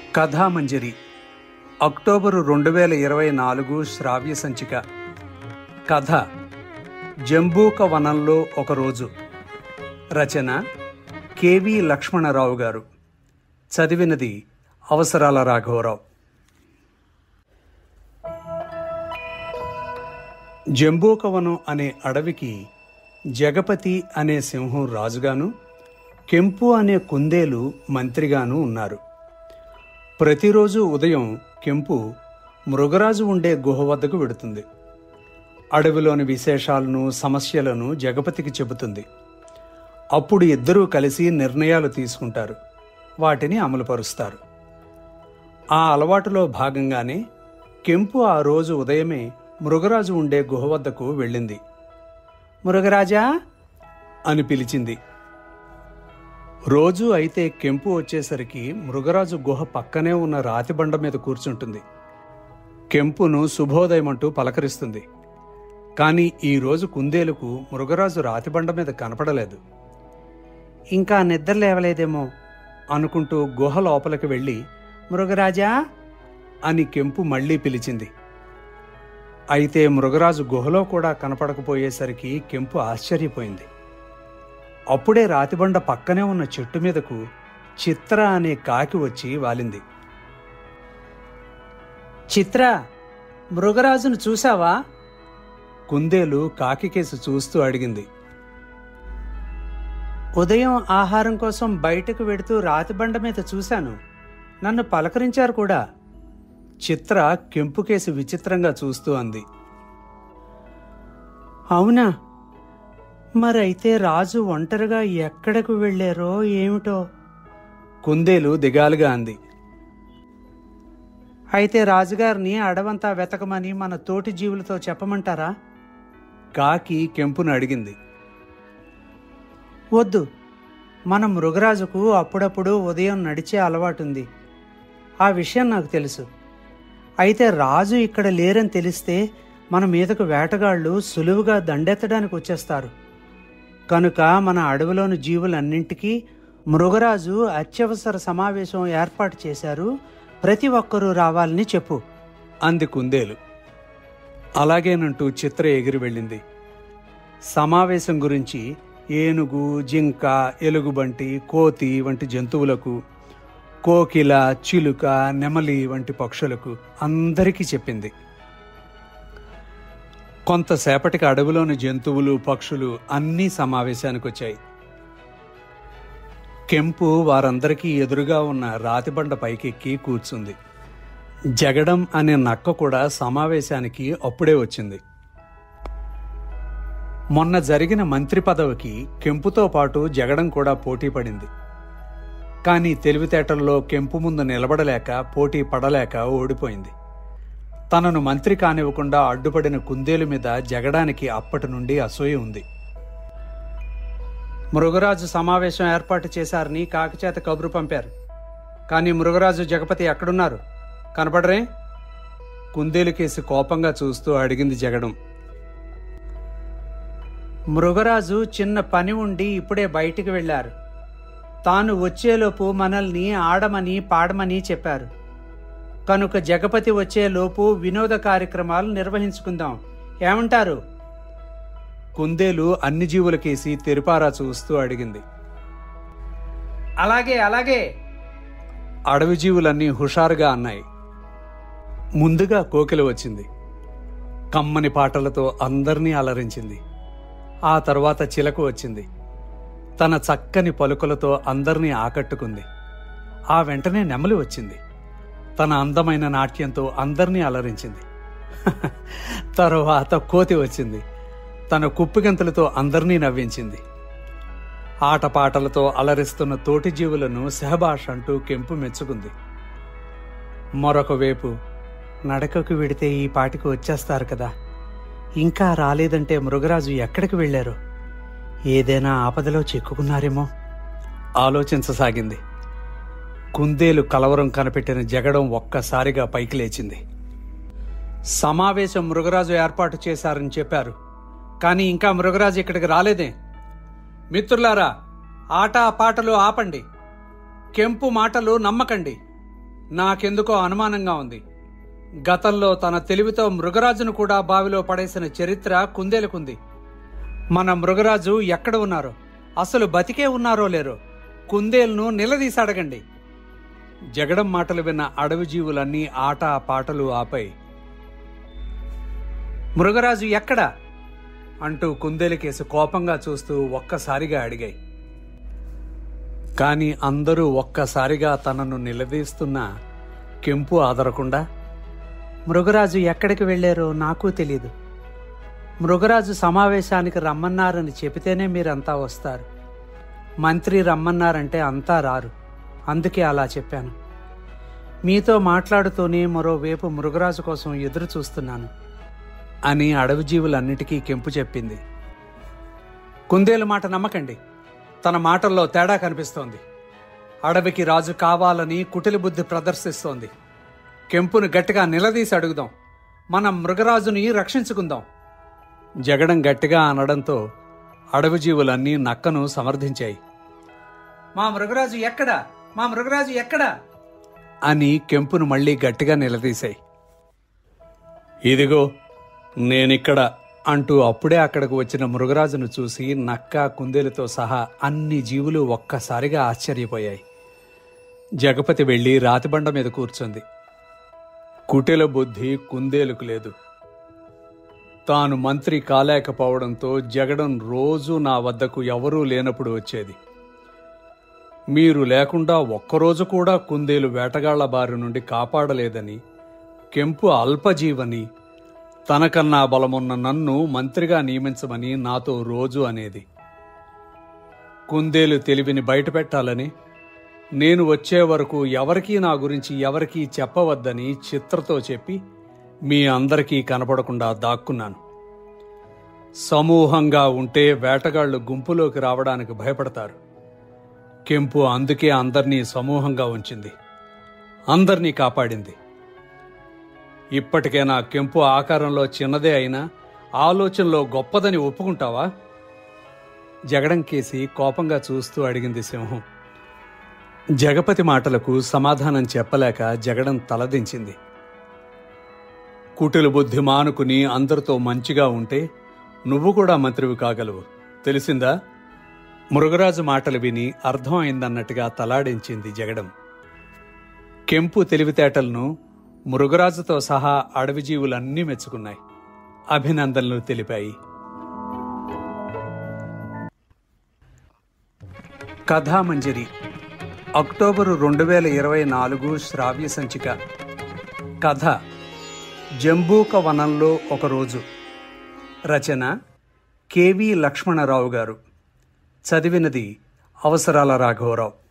కథామంజరి October 2024 శ్రావ్య సంచిక. కథ జంబూక వనంలో ఒకరోజు. రచన కెవి లక్ష్మణరావు గారు. చదివినది అవసరాల రాఘవరావు. జంబూకవనం అనే అడవికి జగపతి అనే సింహం రాజుగాను, కెంపు అనే కుందేలు మంత్రిగాను ఉన్నారు. ప్రతిరోజు ఉదయం కెంపు మృగరాజు ఉండే గుహ వద్దకు వెడుతుంది. అడవిలోని విశేషాలను, సమస్యలను జగపతికి చెబుతుంది. అప్పుడు ఇద్దరూ కలిసి నిర్ణయాలు తీసుకుంటారు, వాటిని అమలుపరుస్తారు. ఆ అలవాటులో భాగంగానే కెంపు ఆ రోజు ఉదయమే మృగరాజు ఉండే గుహ వద్దకు వెళ్ళింది. మృగరాజా అని పిలిచింది. రోజు అయితే కెంపు వచ్చేసరికి మృగరాజు గుహ పక్కనే ఉన్న రాతిబండ మీద కూర్చుంటుంది. కెంపును శుభోదయమంటూ పలకరిస్తుంది. కానీ ఈరోజు కుందేలుకు మృగరాజు రాతిబండ మీద కనపడలేదు. ఇంకా నిద్ర లేవలేదేమో అనుకుంటూ గుహ లోపలికి వెళ్ళి మృగరాజా అని కెంపు మళ్లీ పిలిచింది. అయితే మృగరాజు గుహలో కూడా కనపడకపోయేసరికి కెంపు ఆశ్చర్యపోయింది. అప్పుడే రాతిబండ పక్కనే ఉన్న చెట్టు మీదకు చిత్ర అనే కాకి వచ్చి వాలింది. చిత్ర, మృగరాజును చూశావా? కుందేలు కాకి కేసు చూస్తూ అడిగింది. ఉదయం ఆహారం కోసం బయటకు వెడుతూ రాతిబండ మీద చూశాను, నన్ను పలకరించారు కూడా. చిత్ర కెంపుకేసి విచిత్రంగా చూస్తూ అంది. అవునా, మరైతే రాజు ఒంటరిగా ఎక్కడకు వెళ్ళారో ఏమిటో? కుందేలు దిగాలుగా అంది. అయితే రాజుగారిని అడవంతా వెతకమని మన తోటి జీవులతో చెప్పమంటారా? కాకి కెంపును అడిగింది. వద్దు, మన మృగరాజుకు అప్పుడప్పుడు ఉదయం నడిచే అలవాటుంది. ఆ విషయం నాకు తెలుసు. అయితే రాజు ఇక్కడ లేరని తెలిస్తే మన మీదకు వేటగాళ్లు సులువుగా దండెత్తడానికి వచ్చేస్తారు. కనుక మన అడవిలోని జీవులన్నింటికీ మృగరాజు అత్యవసర సమావేశం ఏర్పాటు చేశారు, ప్రతి ఒక్కరూ రావాలని చెప్పు అంది కుందేలు. అలాగేనంటూ చిత్ర ఎగిరి వెళ్ళింది. సమావేశం గురించి ఏనుగు, జింక, ఎలుగుబంటి, కోతి వంటి జంతువులకు, కోకిల, చిలుక, నెమలి వంటి పక్షులకు అందరికీ చెప్పింది. కొంతసేపటికి అడవిలోని జంతువులు, పక్షులు అన్నీ సమావేశానికి వచ్చాయి. కెంపు వారందరికీ ఎదురుగా ఉన్న రాతిబండ పైకెక్కి కూర్చుంది. జగడం అనే నక్క కూడా సమావేశానికి అప్పుడే వచ్చింది. మొన్న జరిగిన మంత్రి పదవికి కెంపుతో పాటు జగడం కూడా పోటీ పడింది. కానీ తెలివితేటల్లో కెంపు ముందు నిలబడలేక, పోటీ పడలేక ఓడిపోయింది. తనను మంత్రి కానివ్వకుండా అడ్డుపడిన కుందేలు మీద జగడానికి అప్పటి నుండి అసూయ ఉంది. మృగరాజు సమావేశం ఏర్పాటు చేశారని కాకిచేత కబురు పంపారు. కానీ మృగరాజు, జగపతి ఎక్కడున్నారు? కనపడరే? కుందేలు కేసి కోపంగా చూస్తూ అడిగింది జగడం. మృగరాజు చిన్న పని ఉండి ఇప్పుడే బయటికి వెళ్లారు. తాను వచ్చేలోపు మనల్ని ఆడమని పాడమని చెప్పారు. కనుక జగపతి వచ్చేలోపు వినోద కార్యక్రమాలు నిర్వహించుకుందాం, ఏమంటారు? కుందేలు అన్ని జీవులకేసి తెరిపారా చూస్తూ అడిగింది. అలాగే అలాగే అడవి జీవులన్నీ హుషారుగా అన్నాయి. ముందుగా కోకిల వచ్చింది. కమ్మని పాటలతో అందర్నీ అలరించింది. ఆ తర్వాత చిలక వచ్చింది. తన చక్కని పలుకులతో అందర్నీ ఆకట్టుకుంది. ఆ వెంటనే నెమలి వచ్చింది. తన అందమైన నాట్యంతో అందర్నీ అలరించింది. తరువాత కోతి వచ్చింది. తన కుప్పిగంతులతో అందర్నీ నవ్వించింది. ఆటపాటలతో అలరిస్తున్న తోటి జీవులను సెహబాష్ అంటూ కెంపు మెచ్చుకుంది. మరొక వైపు, నడకకు వెడితే ఈ పాటికి వచ్చేస్తారు కదా, ఇంకా రాలేదంటే మృగరాజు ఎక్కడికి వెళ్లారో? ఏదైనా ఆపదలో చిక్కుకున్నారేమో ఆలోచించసాగింది. కుందేలు కలవరం కనిపెట్టిన జగడం ఒక్కసారిగా పైకి లేచింది. సమావేశం మృగరాజు ఏర్పాటు చేశారని చెప్పారు, కానీ ఇంకా మృగరాజు ఇక్కడికి రాలేదే. మిత్రులారా, ఆట పాటలు ఆపండి, కెంపు మాటలు నమ్మకండి. నాకెందుకో అనుమానంగా ఉంది. గతంలో తన తెలివితో మృగరాజును కూడా బావిలో పడేసిన చరిత్ర కుందేలుకుంది. మన మృగరాజు ఎక్కడ ఉన్నారో, అసలు బతికే ఉన్నారో లేరో కుందేలును నిలదీసి అడగండి. జగడం మాటలు విన్న అడవి జీవులన్నీ ఆట పాటలు ఆపాయి. మృగరాజు ఎక్కడా అంటూ కుందేలుకేసి కోపంగా చూస్తూ ఒక్కసారిగా అడిగాయి. కాని అందరూ ఒక్కసారిగా తనను నిలదీస్తున్నా కెంపు ఆదరకుండా, మృగరాజు ఎక్కడికి వెళ్లారో నాకు తెలీదు. మృగరాజు సమావేశానికి రమ్మన్నారని చెబితేనే మీరంతా వస్తారు. మంత్రి రమ్మన్నారంటే అంతా రారు, అందుకే అలా చెప్పాను. మీతో మాట్లాడుతూనే మరోవైపు మృగరాజు కోసం ఎదురు చూస్తున్నాను అని అడవి జీవులన్నిటికీ కెంపు చెప్పింది. కుందేలు మాట నమ్మకండి, తన మాటల్లో తేడా కనిపిస్తోంది. అడవికి రాజు కావాలని కుటిల బుద్ధి ప్రదర్శిస్తోంది. కెంపును గట్టిగా నిలదీసి అడుగుదాం, మనం మృగరాజుని రక్షించుకుందాం. జగడం గట్టిగా అనడంతో అడవి జీవులన్నీ నక్కను సమర్థించాయి. మా మృగరాజు ఎక్కడా, మా మృగరాజు ఎక్కడా అని కెంపును మళ్లీ గట్టిగా నిలదీశాయి. ఇదిగో నేనిక్కడ అంటూ అప్పుడే అక్కడకు వచ్చిన మృగరాజును చూసి నక్క, కుందేలుతో సహా అన్ని జీవులు ఒక్కసారిగా ఆశ్చర్యపోయాయి. జగపతి వెళ్లి రాతిబండ మీద కూర్చుంది. కుటిల బుద్ధి కుందేలుకు లేదు. తాను మంత్రి కాలేకపోవడంతో జగడం రోజూ నా వద్దకు ఎవరూ లేనప్పుడు వచ్చేది. మీరు లేకుండా ఒక్కరోజు కూడా కుందేలు వేటగాళ్ల బారి నుండి కాపాడలేదని, కెంపు అల్పజీవని, తనకన్నా బలమున్న నన్ను మంత్రిగా నియమించమని నాతో రోజు అనేది. కుందేలు తెలివిని బయటపెట్టాలని, నేను వచ్చే వరకు ఎవరికీ నా గురించి ఎవరికీ చెప్పవద్దని చిత్రతో చెప్పి మీ అందరికీ కనపడకుండా దాక్కున్నాను. సమూహంగా ఉంటే వేటగాళ్లు గుంపులోకి రావడానికి భయపడతారు. కెంపు అందుకే అందర్నీ సమూహంగా ఉంచింది, అందర్నీ కాపాడింది. ఇప్పటికైనా కెంపు ఆకారంలో చిన్నదే అయినా ఆలోచనలో గొప్పదని ఒప్పుకుంటావా? జగడం కేసి కోపంగా చూస్తూ అడిగింది సింహం. జగపతి మాటలకు సమాధానం చెప్పలేక జగడం తలదించింది. కుటిల బుద్ధి మానుకుని అందరితో మంచిగా ఉంటే నువ్వు కూడా మంత్రివి కాగలవు, తెలిసిందా? మృగరాజు మాటలు విని అర్థం అయిందన్నట్టుగా తలాడించింది జగడం. కెంపు తెలివితేటలను మృగరాజుతో సహా అడవి జీవులన్నీ మెచ్చుకున్నాయి, అభినందనలు తెలిపాయి. కథామంజరి అక్టోబరు 2024 శ్రావ్య సంచిక. కథ జంబూక వనంలో ఒకరోజు. రచన కెవి లక్ష్మణరావు గారు. చదివినది అవసరాల రాఘవరావు.